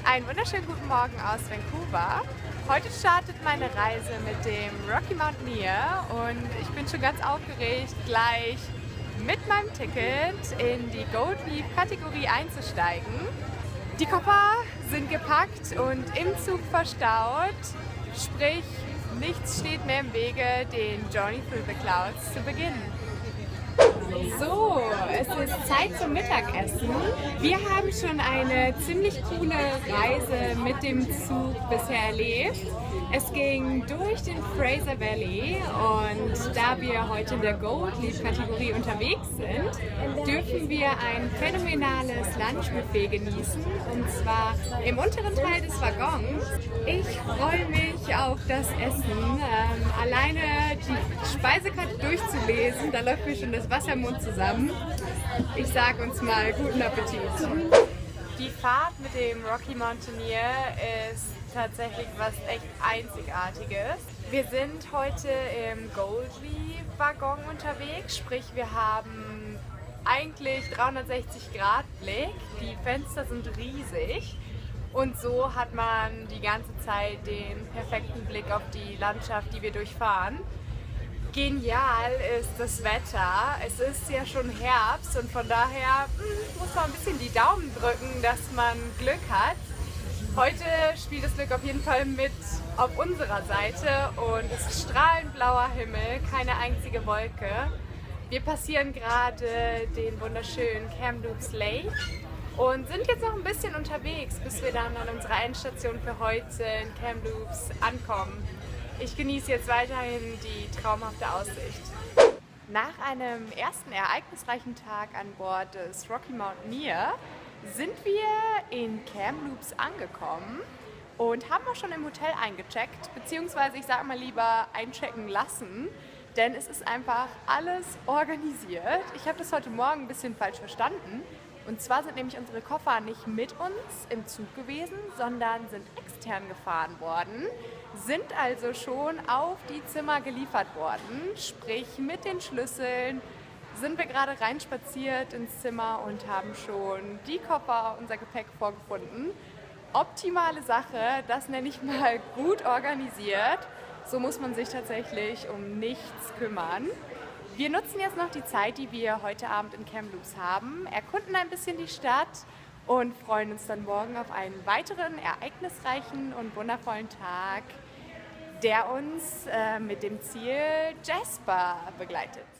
Einen wunderschönen guten Morgen aus Vancouver. Heute startet meine Reise mit dem Rocky Mountaineer und ich bin schon ganz aufgeregt, gleich mit meinem Ticket in die Gold Leaf Kategorie einzusteigen. Die Koffer sind gepackt und im Zug verstaut, sprich nichts steht mehr im Wege, den Journey Through the Clouds zu beginnen. So, es ist Zeit zum Mittagessen. Wir haben schon eine ziemlich coole Reise mit dem Zug bisher erlebt. Es ging durch den Fraser Valley und da wir heute in der Gold Leaf Kategorie unterwegs sind, dürfen wir ein phänomenales Lunchbuffet genießen, und zwar im unteren Teil des Waggons. Ich freue mich auf das Essen. Alleine die Speisekarte durchzulesen, da läuft mir schon das Wasser im Mund zusammen. Ich sage uns mal guten Appetit. Die Fahrt mit dem Rocky Mountaineer ist tatsächlich was echt Einzigartiges. Wir sind heute im Gold Leaf Waggon unterwegs, sprich wir haben eigentlich 360 Grad Blick, die Fenster sind riesig und so hat man die ganze Zeit den perfekten Blick auf die Landschaft, die wir durchfahren. Genial ist das Wetter. Es ist ja schon Herbst und von daher muss man ein bisschen die Daumen drücken, dass man Glück hat. Heute spielt das Glück auf jeden Fall mit auf unserer Seite und es ist strahlend blauer Himmel, keine einzige Wolke. Wir passieren gerade den wunderschönen Kamloops Lake und sind jetzt noch ein bisschen unterwegs, bis wir dann an unserer Endstation für heute in Kamloops ankommen. Ich genieße jetzt weiterhin die traumhafte Aussicht. Nach einem ersten ereignisreichen Tag an Bord des Rocky Mountaineer sind wir in Kamloops angekommen und haben auch schon im Hotel eingecheckt, beziehungsweise ich sage mal lieber einchecken lassen, denn es ist einfach alles organisiert. Ich habe das heute Morgen ein bisschen falsch verstanden. Und zwar sind nämlich unsere Koffer nicht mit uns im Zug gewesen, sondern sind extern gefahren worden, sind also schon auf die Zimmer geliefert worden, sprich mit den Schlüsseln sind wir gerade reinspaziert ins Zimmer und haben schon die Koffer, unser Gepäck vorgefunden. Optimale Sache, das nenne ich mal gut organisiert. So muss man sich tatsächlich um nichts kümmern. Wir nutzen jetzt noch die Zeit, die wir heute Abend in Kamloops haben, erkunden ein bisschen die Stadt und freuen uns dann morgen auf einen weiteren ereignisreichen und wundervollen Tag, der uns mit dem Ziel Jasper begleitet.